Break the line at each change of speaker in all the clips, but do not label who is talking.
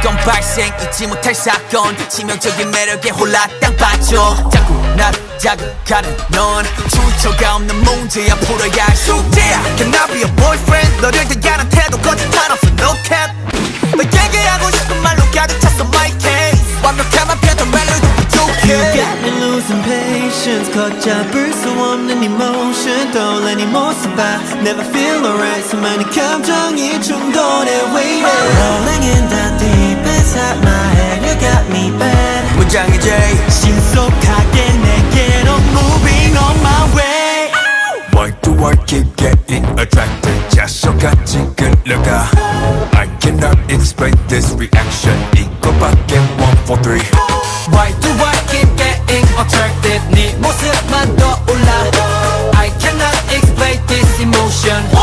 매번 발생 잊지 못할 사건 치명적인 매력에 홀라 땅 빠져 자꾸 나를 자극하는 넌 출처가 없는 문제야 풀어야 할 숙제야 Can I be a boyfriend 너를 대하는 태도 거짓말 없어 no cap 너에게 하고 싶은 말로 가득 찼어 my case 완벽함만 펴던 멜로디 부족해
You got me losing patience 걷잡을 수 없는 emotion 떠올리니 모습 봐 Never feel alright 수많은 감정이 충돌해 waiting Rolling in the deep inside my head You got me bad
문장이 J
신속하게 내게로 moving on my way
Why do I keep getting attracted 자석같이 끌려가 I cannot explain this reaction 이거밖에 1, 4, 3
Why do I keep getting attracted 네 모습만 떠올라 I cannot explain this emotion 1, 4,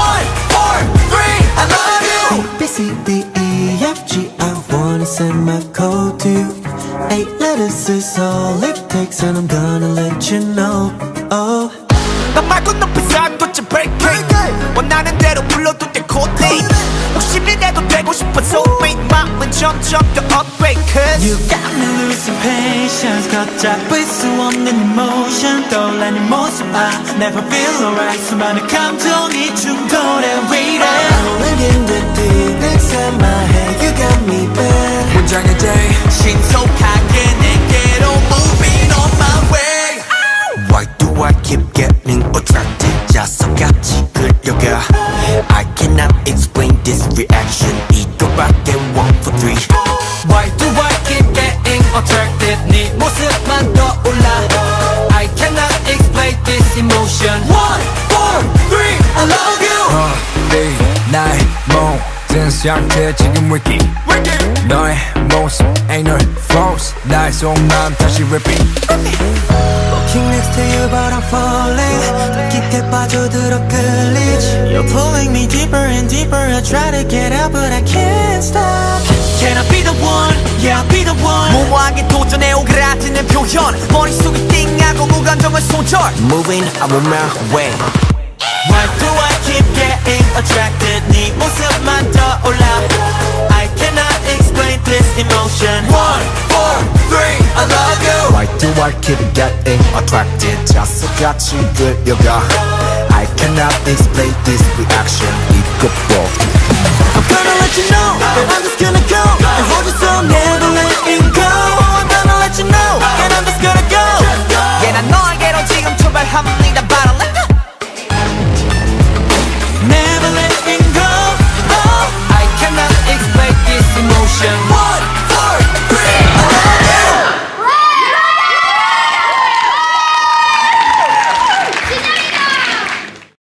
3 I love you
A, B, C, D, E, F, G I wanna send my code to you 8 letters is all it takes and I'm gonna let you know Oh
너 말고 높은 사도치 break 원하는 대로 불러도 돼 코딩 욕심이 내도 되고 싶어서 Make 마음은 점점 더 upgrade Cause
You got me losing patience 걷잡을 수 없는 emotion 떠올리는 모습 봐 Never feel alright 수많은 감정이 충돌해 waiting Rolling in the deep inside my head You got me bad
문장의 J
신속하게 내게로 moving on my way
Why do I keep getting attracted 자석같이 끌려가 I cannot explain this reaction 이거밖에 1, 4, 3
Why do I keep getting attracted 네 모습만 떠올라 I cannot explain this emotion 1, 4, 3 I love you
네 나의 모든 상태 지금 위기 너의 모습 ain't no false 나의 속마음 다시 repeat
Walking next to you but I'm falling 더 깊게 빠져들어 끌리지 You're pulling me deeper and deeper I try to get out but I can't stop Can I be the one? Yeah I'll be the one
무모하게 도전해 오그라지는 표현 머릿속이 띵하고 무감정은 손절
Moving I'm on my way
Why do I keep getting attracted 네 모습만 떠올라 I cannot explain this emotion 1, 4,
3 I love you
Why do I keep getting attracted 자석같이 끌려가 I cannot explain this reaction 이것도
I'm gonna let you know that I'm the